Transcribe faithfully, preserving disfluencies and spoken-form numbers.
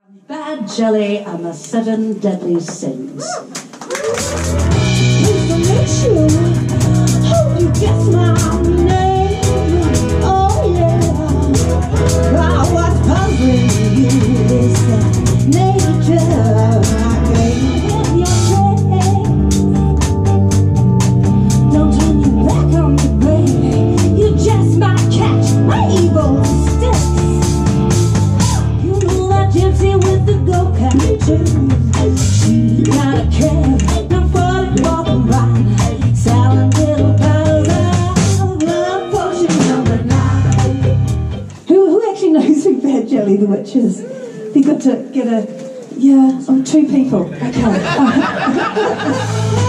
Bad Jelly and the Seven Deadly Sins. Pleased to meet you. Hope you guess my name. Oh yeah. I was puzzling you this nature. I gave your face. Don't turn your back on me, baby. You just might catch my evil steps. You know that gypsy with the go-kart too. She got a cab, no forty walking by, selling little bottles of love potion number nine. Who, who actually knows who Bad Jelly the Witch is? You got to get a, yeah, oh, two people. Okay.